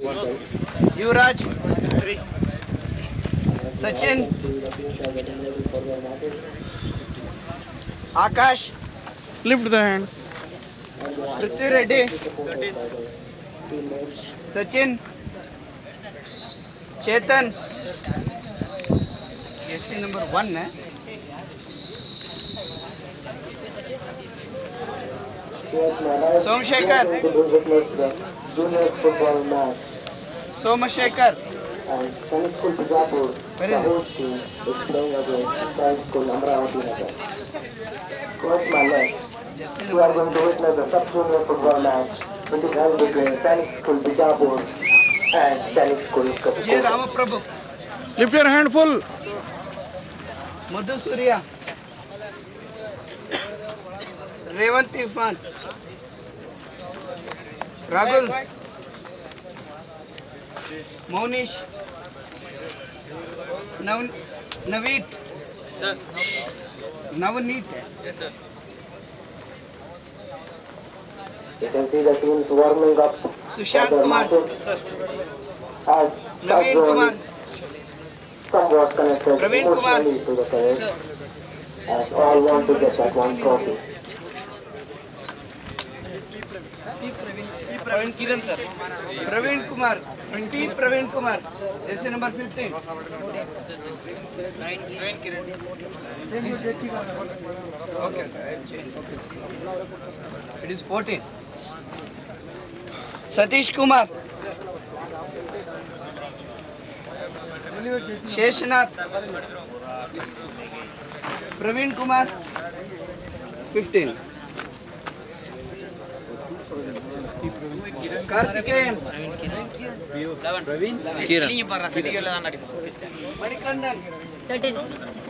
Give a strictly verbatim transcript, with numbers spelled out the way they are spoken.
Yuvraj. Three. Sachin. Akash. Lift the hand. Prithvi Reddy. Sachin. Chetan. S C number one. Eh? Somashekar. Junior football match. Somashekar. And Sonic School Bijapur, the host team, is playing against Sonic School Amravati Nagar. Towards my left, we are going to witness the sub-junior football match which is held between Sonic School Bijapur and Sonic School J. Kasaragod. Ramaprabhu. Lift your hand full. Madhu Surya. Revant Irfan. Ragul. Monish. Nav Naveet. Sir. Navneet. Yes, sir. You can see the teams warming up Sushant for their Kumar. matches as Naveen Kumar. somewhat connected Praveen Kumar. emotionally to the cadets Sir. as all want to get that one trophy. Praveen Kiran sir. Praveen Kumar. T. Praveen Kumar. S C number fifteen. Praveen Kiran. Okay, I have changed. It is fourteen. Satish Kumar. Sheshnath. Praveen Kumar. fifteen. Karthikeyan. eleven. Praveen Kiran. Kiran. Manikandan. thirteen.